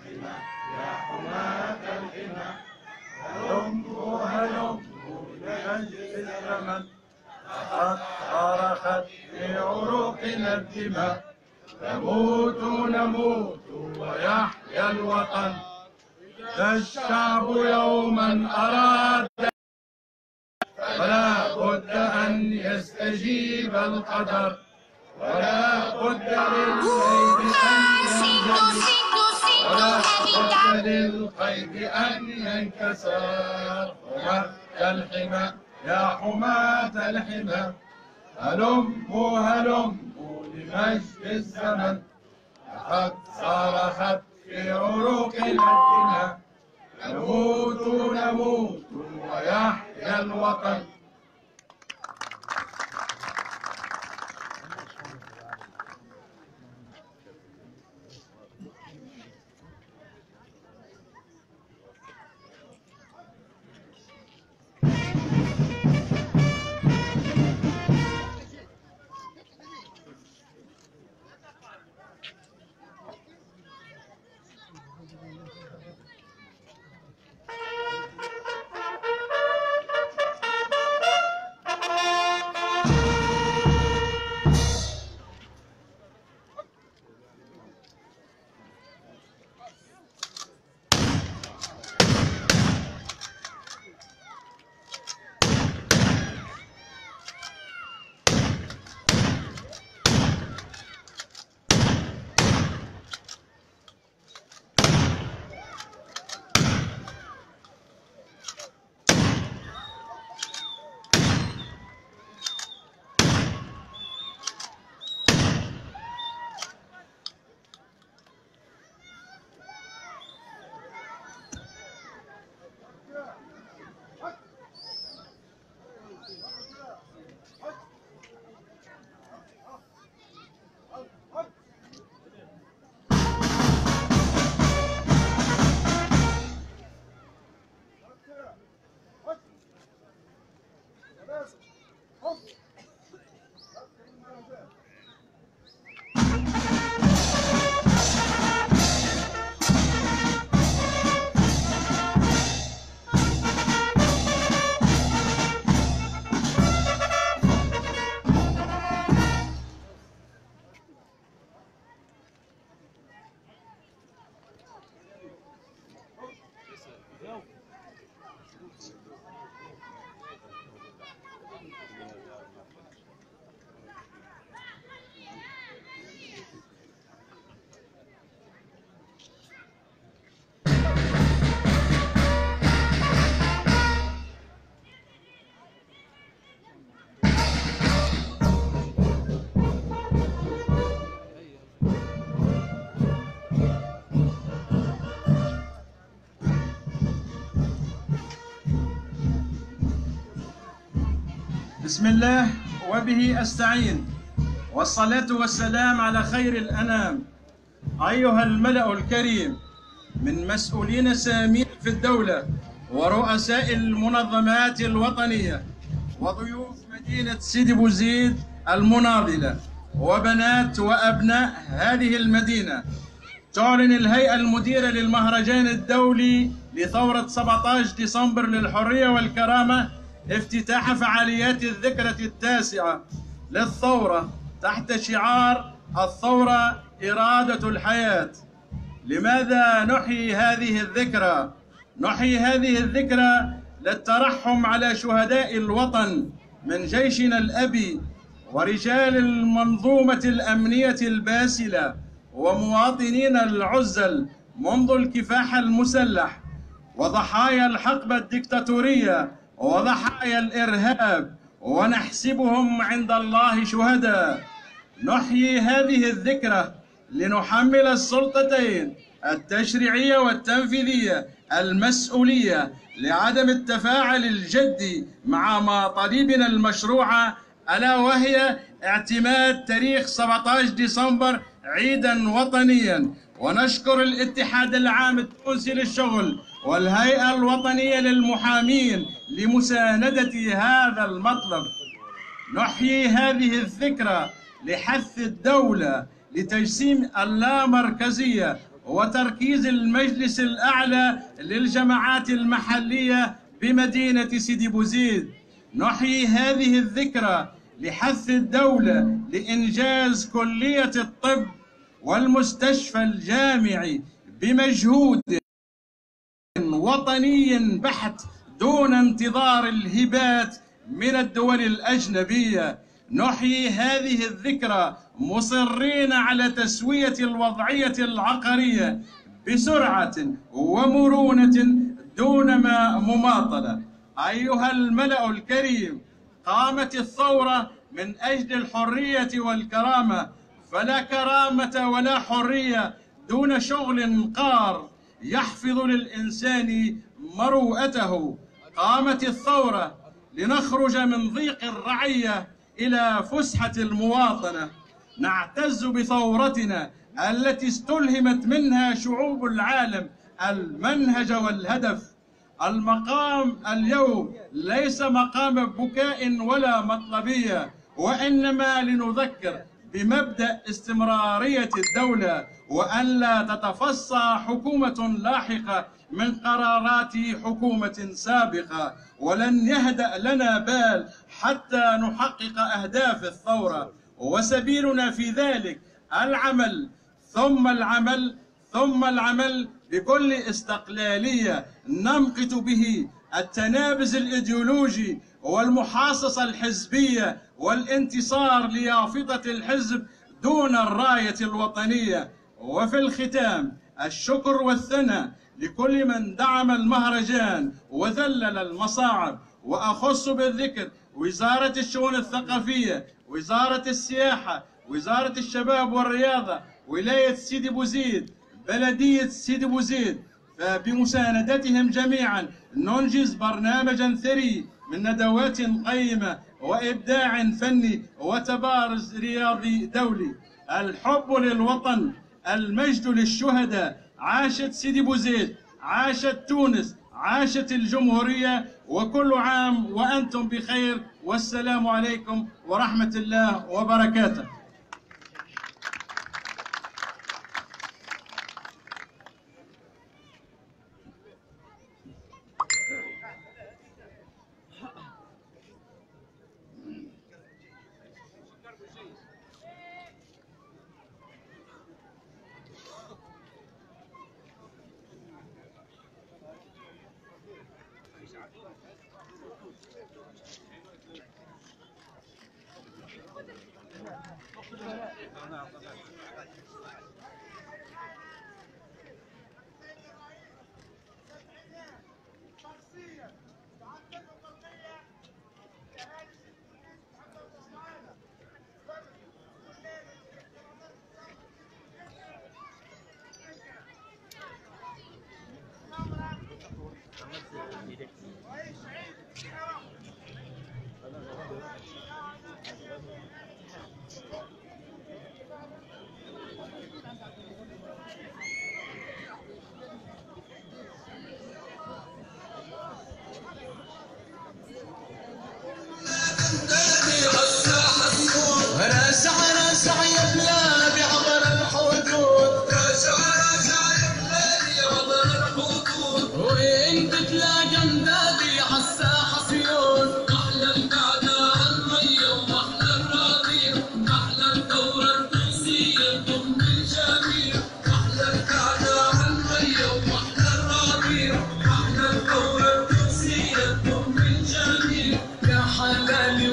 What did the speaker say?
الحمى يا حماة الحمى، هلموا هلموا لمجد الزمن، لقد صرخت في عروقنا الدماء، نموت نموت ويحيا الوطن، إذا الشعب يوما أراد فلا بد أن يستجيب القدر، ولا بد للقيد أن ينكسر. حماة الحمى يا حماة الحمى، هلموا هلموا لمجد الزمن، لقد صرخت في عروقنا الدماء، نموت نموت ويحيا الوطن. بسم الله وبه أستعين، والصلاة والسلام على خير الأنام. أيها الملأ الكريم من مسؤولين سامين في الدولة ورؤساء المنظمات الوطنية وضيوف مدينة سيدي بوزيد المناضلة وبنات وأبناء هذه المدينة، تعلن الهيئة المديرة للمهرجان الدولي لثورة 17 ديسمبر للحرية والكرامة افتتاح فعاليات الذكرى التاسعة للثورة تحت شعار الثورة إرادة الحياة. لماذا نحيي هذه الذكرى؟ نحيي هذه الذكرى للترحم على شهداء الوطن من جيشنا الأبي ورجال المنظومة الأمنية الباسلة ومواطنين العزل منذ الكفاح المسلح وضحايا الحقبة الدكتاتورية وضحايا الإرهاب، ونحسبهم عند الله شهداء. نحيي هذه الذكرى لنحمل السلطتين التشريعية والتنفيذية المسؤولية لعدم التفاعل الجدي مع مطالبنا المشروعة، ألا وهي اعتماد تاريخ 17 ديسمبر عيدا وطنيا. ونشكر الاتحاد العام التونسي للشغل والهيئة الوطنية للمحامين لمساندة هذا المطلب. نحيي هذه الذكرى لحث الدولة لتجسيم اللامركزية وتركيز المجلس الأعلى للجماعات المحلية بمدينة سيدي بوزيد. نحيي هذه الذكرى لحث الدولة لإنجاز كلية الطب والمستشفى الجامعي بمجهود وطني بحت دون انتظار الهبات من الدول الأجنبية. نحيي هذه الذكرى مصرين على تسوية الوضعية العقارية بسرعة ومرونة دون مماطلة. أيها الملأ الكريم، قامت الثورة من أجل الحرية والكرامة، فلا كرامة ولا حرية دون شغل قار يحفظ للإنسان مروءته. قامت الثورة لنخرج من ضيق الرعية إلى فسحة المواطنة. نعتز بثورتنا التي استلهمت منها شعوب العالم المنهج والهدف. المقام اليوم ليس مقام بكاء ولا مطلبية، وإنما لنذكر بمبدأ استمرارية الدولة، وأن لا تتفصى حكومة لاحقة من قرارات حكومة سابقة. ولن يهدأ لنا بال حتى نحقق أهداف الثورة، وسبيلنا في ذلك العمل ثم العمل ثم العمل بكل استقلالية نمقت به التنابز الإيديولوجي والمحاصصة الحزبية والانتصار ليافطة الحزب دون الراية الوطنية. وفي الختام الشكر والثناء لكل من دعم المهرجان وذلل المصاعب، وأخص بالذكر وزارة الشؤون الثقافية، وزارة السياحة، وزارة الشباب والرياضة، ولاية سيدي بوزيد، بلدية سيدي بوزيد، فبمساندتهم جميعا ننجز برنامجا ثري من ندوات قيمة وإبداع فني وتبارز رياضي دولي. الحب للوطن، المجد للشهداء. عاشت سيدي بوزيد، عاشت تونس، عاشت الجمهورية، وكل عام وأنتم بخير، والسلام عليكم ورحمة الله وبركاته. يا حلال